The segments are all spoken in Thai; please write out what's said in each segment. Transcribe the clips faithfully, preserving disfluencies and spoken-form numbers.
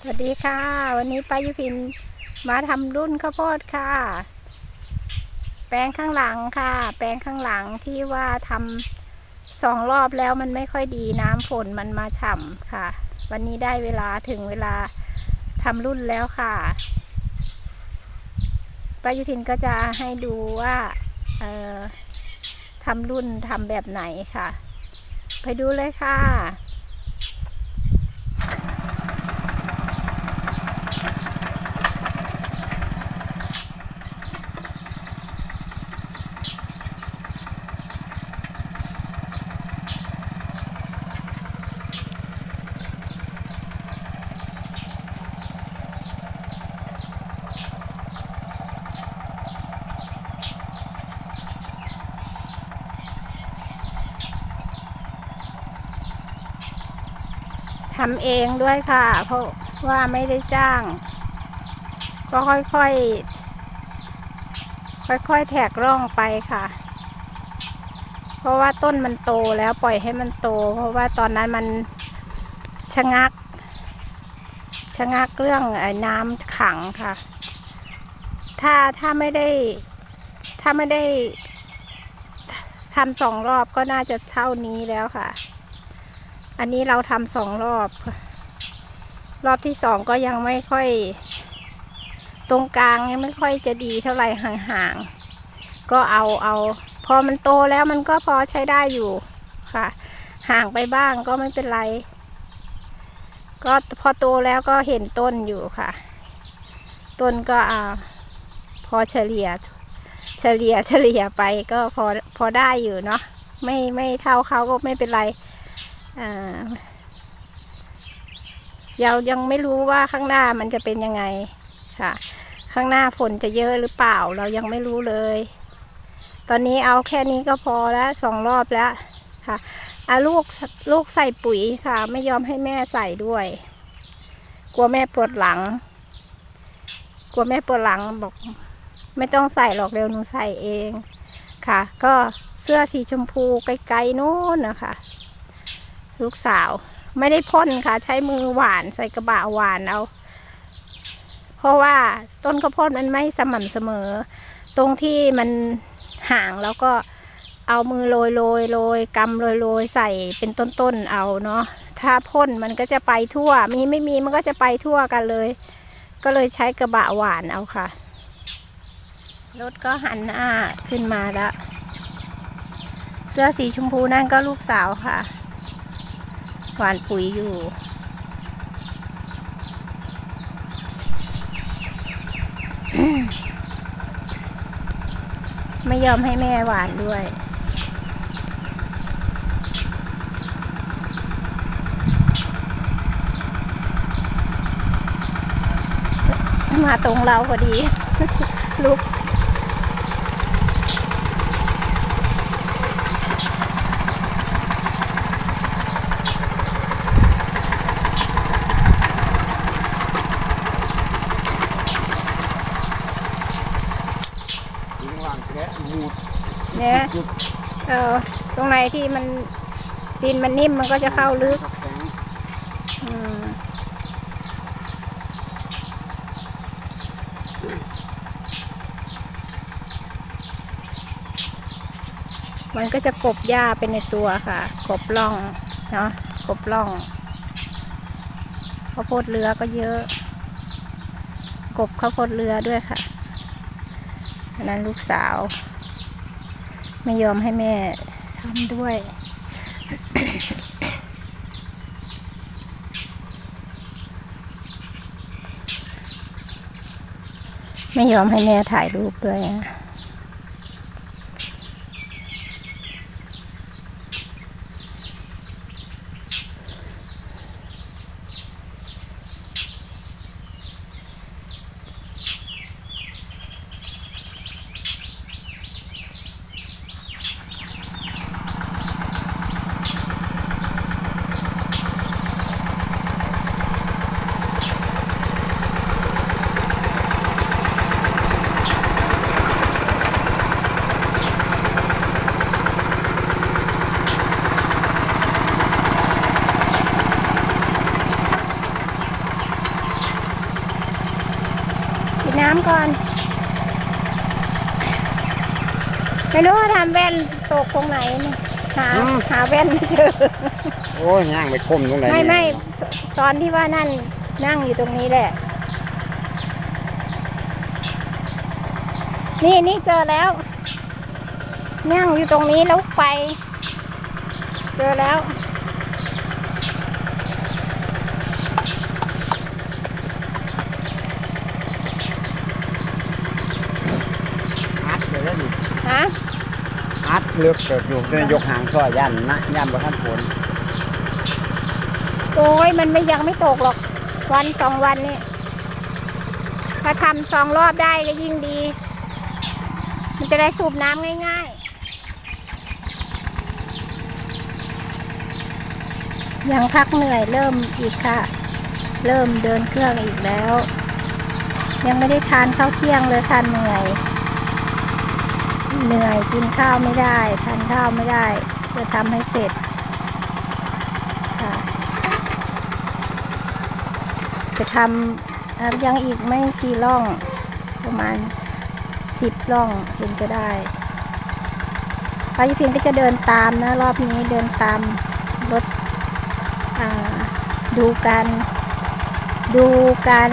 สวัสดีค่ะวันนี้ป้ายุพินมาทำรุ่นข้าวโพดค่ะแปลงข้างหลังค่ะแปลงข้างหลังที่ว่าทำสองรอบแล้วมันไม่ค่อยดีน้ำฝนมันมาฉ่ำค่ะวันนี้ได้เวลาถึงเวลาทำรุ่นแล้วค่ะป้ายุพินก็จะให้ดูว่าเอ่อทำรุ่นทำแบบไหนค่ะไปดูเลยค่ะทำเองด้วยค่ะเพราะว่าไม่ได้จ้างก็ค่อยๆค่อยๆแทกร่องไปค่ะเพราะว่าต้นมันโตแล้วปล่อยให้มันโตเพราะว่าตอนนั้นมันชะงักชะงักเรื่องน้ำขังค่ะถ้าถ้าไม่ได้ถ้าไม่ได้ทำสองรอบก็น่าจะเท่านี้แล้วค่ะอันนี้เราทำสองรอบรอบที่สองก็ยังไม่ค่อยตรงกลางยังไม่ค่อยจะดีเท่าไหร่ห่างๆก็เอาเอาพอมันโตแล้วมันก็พอใช้ได้อยู่ค่ะห่างไปบ้างก็ไม่เป็นไรก็พอโตแล้วก็เห็นต้นอยู่ค่ะต้นก็อ่าพอเฉลี่ยเฉลี่ยเฉลี่ยไปก็พอพอได้อยู่เนาะไม่ไม่เท่าเขาก็ไม่เป็นไรอ่าเรายังไม่รู้ว่าข้างหน้ามันจะเป็นยังไงค่ะข้างหน้าฝนจะเยอะหรือเปล่าเรายังไม่รู้เลยตอนนี้เอาแค่นี้ก็พอแล้วสองรอบแล้วค่ะอาลูกลูกใส่ปุ๋ยค่ะไม่ยอมให้แม่ใส่ด้วยกลัวแม่ปวดหลังกลัวแม่ปวดหลังบอกไม่ต้องใส่หรอกเร็วหนูใส่เองค่ะก็เสื้อสีชมพูไกลๆนู้นนะคะลูกสาวไม่ได้พ่นค่ะใช้มือหวานใส่กระบะหวานเอาเพราะว่าต้นข้าวโพดมันไม่สม่ำเสมอตรงที่มันห่างแล้วก็เอามือโรยโรยโรยกำโรยโรยใส่เป็นต้นๆเอาเนาะถ้าพ่นมันก็จะไปทั่วมีไม่มีมันก็จะไปทั่วกันเลยก็เลยใช้กระบะหวานเอาค่ะรถก็หันหน้าขึ้นมาแล้วเสื้อสีชมพูนั่นก็ลูกสาวค่ะหวานปุ๋ยอยู่ไม่ยอมให้แม่หวานด้วยมาตรงเราพอดี ลุกเนี่ยเออตรงไหนที่มันดินมันนิ่มมันก็จะเข้าลึกมันก็จะกบหญ้าเป็นในตัวค่ะกบล่องเนาะกบล่องข้าวโพดเรือก็เยอะกบข้าวโพดเรือด้วยค่ะอันนั้นลูกสาวไม่ยอมให้แม่ทำด้วย ไม่ยอมให้แม่ถ่ายรูปด้วยนะก่อนไม่รู้ว่าทำแว่นตกตรงไหนเนี่ยหาหาแว่นไม่เจอโอ้ยย่างไปคมตรงไหนไม่ไม่ตอนที่ว่านั่นนั่งอยู่ตรงนี้แหละนี่นี่เจอแล้วนั่งอยู่ตรงนี้แล้วไปเจอแล้วอัดเลยแล้วนี่ฮะอัดเลือกเกิดอยู่จะยกหางซอยยันนะยันบนท่านฝนโอ้ยมันไม่ยังไม่ตกหรอกวันสองวันนี่ถ้าทำสองรอบได้ก็ยิ่งดีมันจะได้สูบน้ำง่ายๆยังพักเหนื่อยเริ่มอีกค่ะเริ่มเดินเครื่องอีกแล้วยังไม่ได้ทานข้าวเที่ยงเลยค่ะเหนื่อยเหนื่อยกินข้าวไม่ได้ทานข้าวไม่ได้จะทำให้เสร็จค่ะจะทำยังอีกไม่กี่ร่องประมาณสิบร่องเห็นจะได้ป้ายุพินก็จะเดินตามนะรอบนี้เดินตามรถดูการดูการ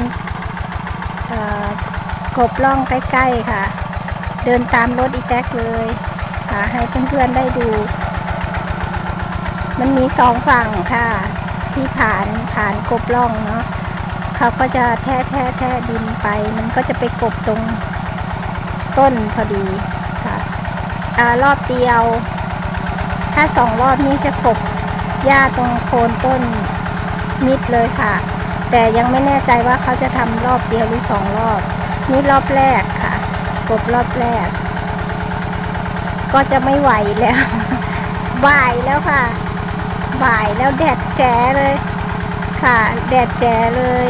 กบร่องใกล้ๆค่ะเดินตามรถอีแท็กเลยค่ะให้เพื่อนๆได้ดูมันมีสองฝั่งค่ะที่ผ่านผ่านกบร่องเนาะเขาก็จะแท้แท้แท้ดินไปมันก็จะไปกบตรงต้นพอดีค่ะอ่ารอบเดียวถ้าสองรอบนี้จะกบหญ้าตรงโคนต้นมิดเลยค่ะแต่ยังไม่แน่ใจว่าเขาจะทำรอบเดียวหรือสองรอบนี่รอบแรกค่ะกบรอบแรกก็จะไม่ไหวแล้วบ่ายแล้วค่ะบ่ายแล้วแดดแจ๋เลยค่ะแดดแจ๋เลย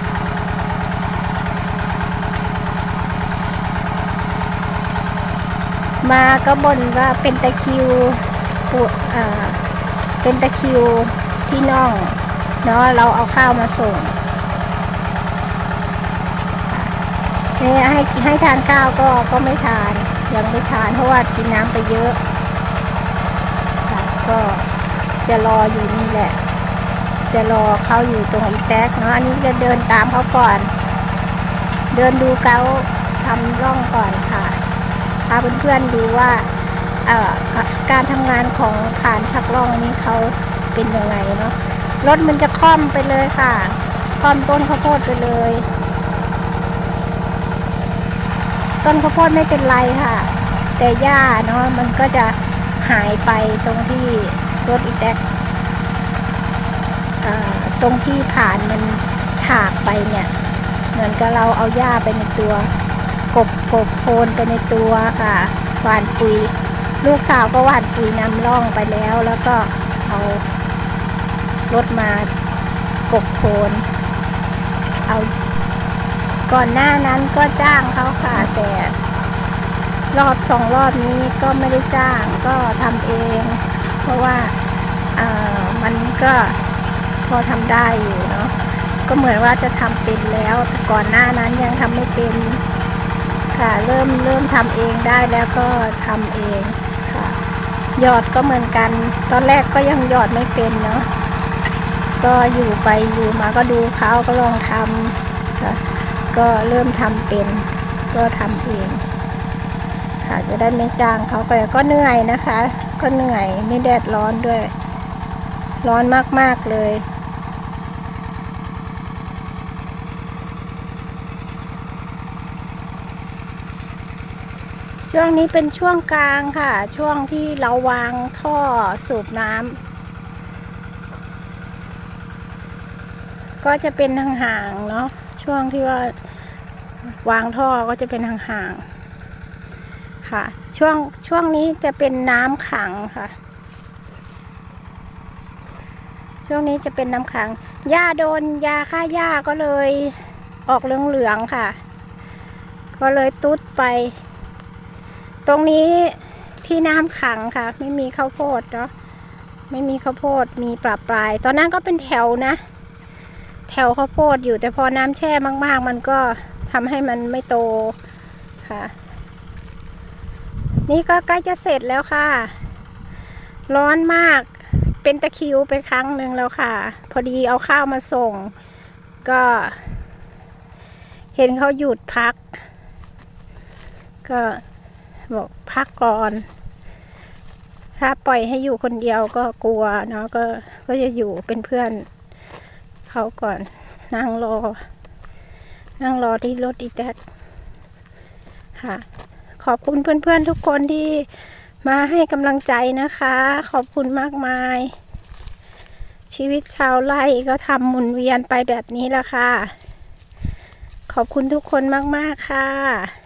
มาก็บ่นว่าเป็นตะคริวปวดอ่าเป็นตะคริวที่น่องเนาะเราเอาข้าวมาส่งเนี่ยให้ให้ทานข้าวก็ก็ไม่ทานยังไม่ทานเพราะว่ากินน้ำไปเยอะก็จะรออยู่นี่แหละจะรอเขาอยู่ตรงอีแท็กเนาะอันนี้จะเดินตามเขาก่อนเดินดูเขาทำร่องก่อนค่ะพาเพื่อนๆดูว่าการทำงานของฐานชักร่องนี้เขาเป็นยังไงเนาะรถมันจะค่อมไปเลยค่ะค่อมต้นข้าวโพดไปเลยต้นข้าวโพดไม่เป็นไรค่ะแต่หญ้าเนาะมันก็จะหายไปตรงที่รถอีแท็กตรงที่ผ่านมันถากไปเนี่ยเหมือนกับเราเอาหญ้าไปในตัวกบกบโคนไปในตัวค่ะหว่านปุ๋ยลูกสาวก็หว่านปุ๋ยนำร่องไปแล้วแล้วก็เอารถมากบโคนเอาก่อนหน้านั้นก็จ้างเขาค่ะแต่รอบสองรอบนี้ก็ไม่ได้จ้างก็ทำเองเพราะว่ามันก็พอทำได้อยู่เนาะก็เหมือนว่าจะทำเป็นแล้วแต่ก่อนหน้านั้นยังทำไม่เป็นค่ะเริ่มเริ่มทำเองได้แล้วก็ทำเองค่ะหยอดก็เหมือนกันตอนแรกก็ยังหยอดไม่เป็นเนาะก็อยู่ไปอยู่มาก็ดูเขาก็ลองทำค่ะก็เริ่มทำเป็นก็ทำเองค่ะจะได้ไม่จ้างเขาไปก็เหนื่อยนะคะก็เหนื่อยไม่แดดร้อนด้วยร้อนมากๆเลยช่วงนี้เป็นช่วงกลางค่ะช่วงที่เราวางท่อสูบน้ำก็จะเป็นห่างๆเนาะช่วงที่ว่าวางท่อก็จะเป็นห่างๆค่ะช่วงช่วงนี้จะเป็นน้ำขังค่ะช่วงนี้จะเป็นน้ำขังหญ้าโดนยาฆ่าหญ้าก็เลยออกเหลืองๆค่ะก็เลยตุ๊ดไปตรงนี้ที่น้ำขังค่ะไม่มีข้าวโพดเนาะไม่มีข้าวโพดมีปลาปลายตอนนั้นก็เป็นแถวนะแถวข้าวโพดอยู่แต่พอน้ำแช่มากๆมันก็ทำให้มันไม่โตค่ะนี่ก็ใกล้จะเสร็จแล้วค่ะร้อนมากเป็นตะคริวไปครั้งหนึ่งแล้วค่ะพอดีเอาข้าวมาส่งก็เห็นเขาหยุดพักก็บอกพักก่อนถ้าปล่อยให้อยู่คนเดียวก็กลัวเนาะก็ก็จะอยู่เป็นเพื่อนเขาก่อนนั่งรอนั่งรอที่รถอีแจ๊กค่ะขอบคุณเพื่อนๆทุกคนที่มาให้กำลังใจนะคะขอบคุณมากมายชีวิตชาวไร่ก็ทำหมุนเวียนไปแบบนี้ละค่ะขอบคุณทุกคนมากๆค่ะ